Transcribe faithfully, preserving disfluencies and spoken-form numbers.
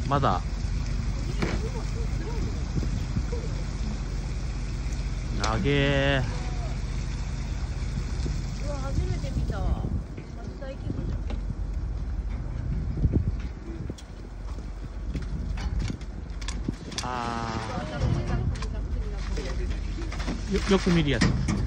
まだ長え。 うわ、初めて見た。初体験じゃん。 あーよ、よく見るやつ。